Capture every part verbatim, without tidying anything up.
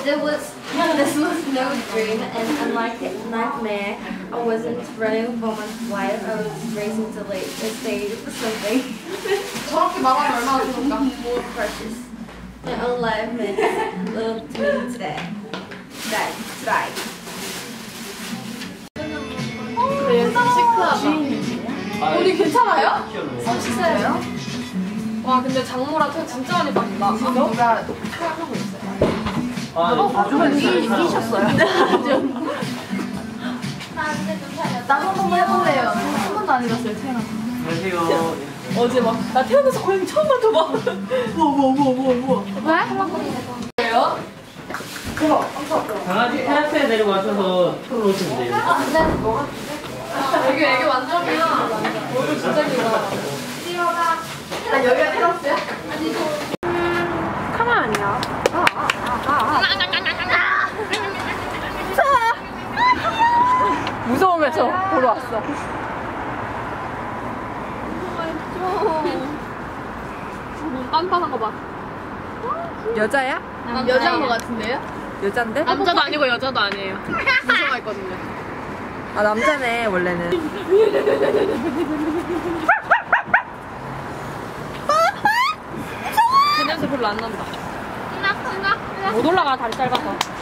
it was, this was no dream, and unlike nightmare, I wasn't running for my life. I was racing to like escape something. 저렇게 말하면 얼마나 좋을까? More precious. My own life meant little to me today. Today, today. 그래, 시크하다. 우리 괜찮아요? 삼십 세예요? 와, 근데 장모랑 저 진짜 많이 바뀐다. 누가 생각하고 있어요? 아, 어, 끼셨어요? 나도 한번 해볼래요. 한 번도 안 해봤어요, 태어나서. 안녕하세요. 어제 막, 나 태어나서 고양이 처음 맡아봐. 우와, 우와, 우와, 우와, 우와. 왜? 왜요? 그거, 강아지 테라스에 내리고 와셔서 풀어 놓으시면 돼요. 아, 근데 뭐가 여기 애기 완전이야. 얼굴 진짜 길어. 뛰어가. 나 여기가 테라스야? 아니, 카메라 아니야. 아, 아, 아, 아. 무서우면서 보러 왔어. 너무 빤빤한 거 봐. 여자야? 여자인 거 같은데요? 여잔데? 남자도 아니고 여자도 아니에요. 무서워 했거든요. 아 남자네 원래는. 그 냄새 별로 안 난다. 못 올라가, 다리 짧아서.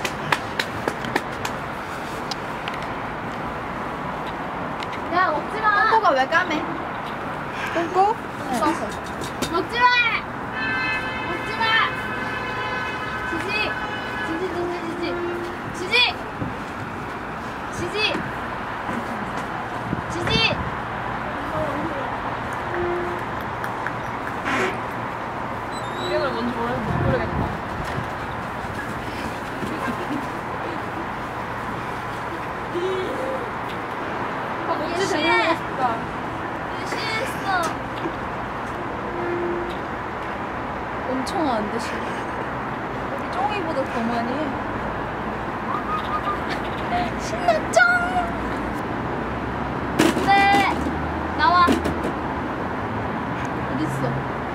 야, 먹지 마. 뽀뽀가 왜 까매? 뽀뽀? 써서. 먹지 마. 먹지 마. 지지. 지지, 지지, 지지. 지지. 지지. 지지. 이름을 뭔지 모르겠다. 아, 뭔지 재미보고 싶다. 실수. 엄청 안 드시네. 우리 쫑이보다 더 많이 해. 신나 짱. 네. 나와. 어딨어?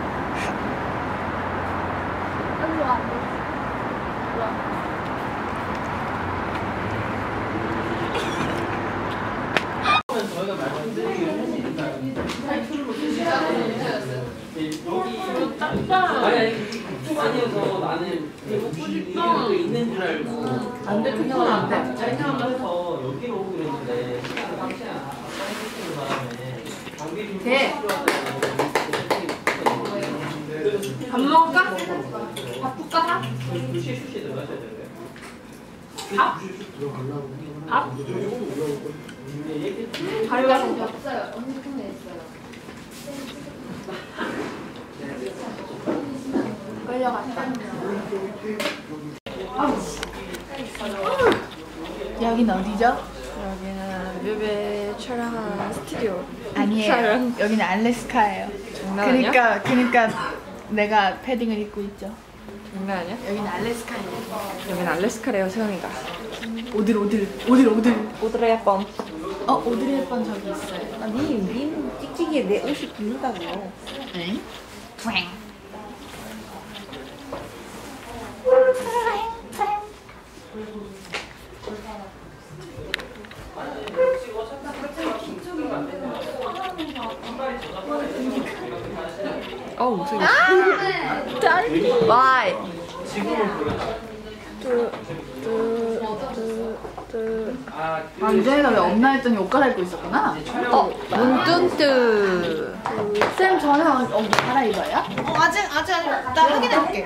일로 와. 일로 와. 저희가 말씀드린 여기 아니 아니 좀 아니어서 나는 이거 있는 줄 알고 안 돼, 그냥 안 돼. 짤ኛ가 해서 여기로 오고 그랬는데 시간을 방치한 바람에 경비 좀 밥 먹을까? 밥 볶아? 수시 수시 들어가셔야 돼요. 밥? 밥? 가려가 없어요. 언니 통에 있어요. 끌려갔다. 여긴 어디죠? 여기는 뮤베 촬영하는 스튜디오. 아니에요. 촬영. 여기는 알래스카예요. 장난 아니야? 그러니까 그러니까 내가 패딩을 입고 있죠. 장난 아니야? 여기는 알래스카예요. 여기는 알래스카래요 세영이가. 오들 오들 오들 오들. 오드레 뻔. 어 오드리 헵번 저기 있어요. 아니 니 찍찍이에 내 옷이 붙는다고. 응? 프랭. 어우 목소리. Why? 왕자이가 왜 없나 했더니 옷 갈아입고 있었구나. 어 문뚠뜨. 쌤 저는 옷 갈아입어요? 어, 아직 아직 아직 나 확인해볼게.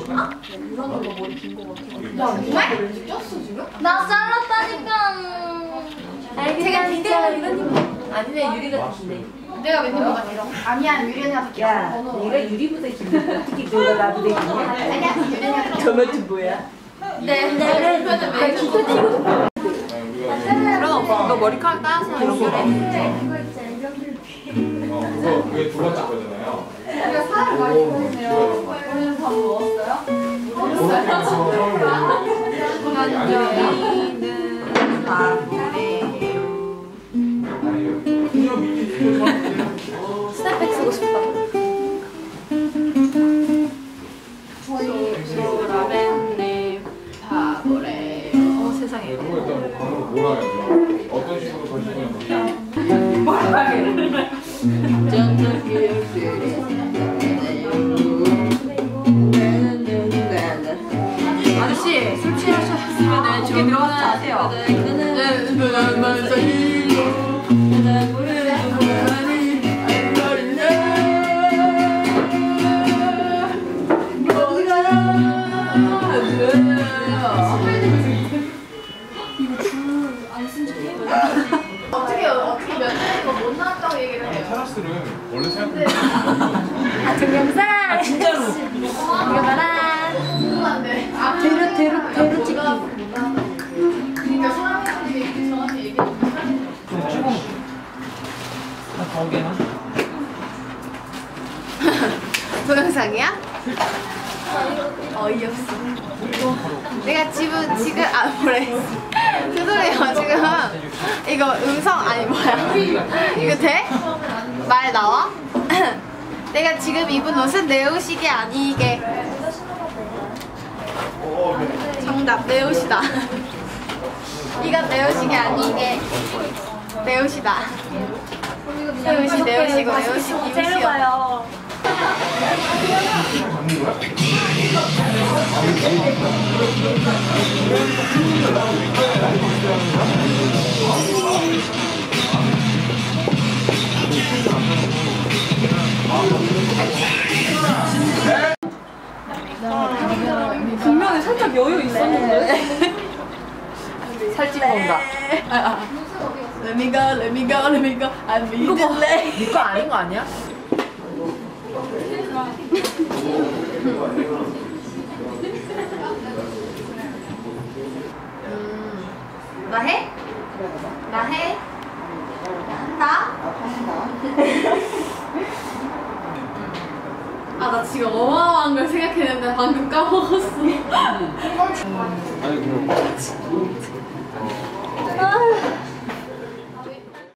나 잘랐다니까. 제가 기대가 이런 아니네 유리가 긴데. 내가 웬일 뭐가 길어? 아니야 유리언니가 더 야 내가 유리보다 긴데 어떻게 너가 나보다 긴냐? 아니야 유리언니가 더 저것도 뭐야? 네. 네. 나 기타 치고 그럼 너 머리카락 따서 이런 거 해. 어, 그거 그게 두 번째 거잖아요. 우리가 살을 많이 먹었네요. 오늘 밥 먹었어요? 현정이는 밥이래요. 스냅백 쓰고 싶다. 소라벤네 밥 그거 일단 방으로 몰아야죠. 어떤 식으로 가시냐면 아저씨 술 취하셨으면 저기 들어가서 자세요. 어떻게 어떻게 몇 년이고 못 나왔다고 얘기를 해요. 테라스를 원래 생각했는데 아, 동영상. 아 진짜로. 이거 봐라. 궁금한데. 아, 대로 대로 대로 찍기. 그러니까 사람들이 저한테 얘기해 주면 좀 찍어. 나 가오게나. 동영상이야? 어이없어. 내가 지금 지금 아 뭐래? 죄송해요 지금 이거 음성 아니 뭐야? 이거 돼? 말 나와? 내가 지금 입은 옷은 내 옷이게 아니게. 정답 내 옷이다. 이건 내 옷이게 아니게 내 옷이다. 내 옷이 내 옷이고 내 옷이 네 제로 옷이야. 가요. 분명히 살짝 여유 있었는데. 살찐 건가? Let me go, let me go, let me go. I'm 이거 봐. late. 니거 아닌 거 아니야? 나 해? 나 해? 나? 아, 나 지금 어마어마한 걸 생각했는데 방금 까먹었어. 아니 그럼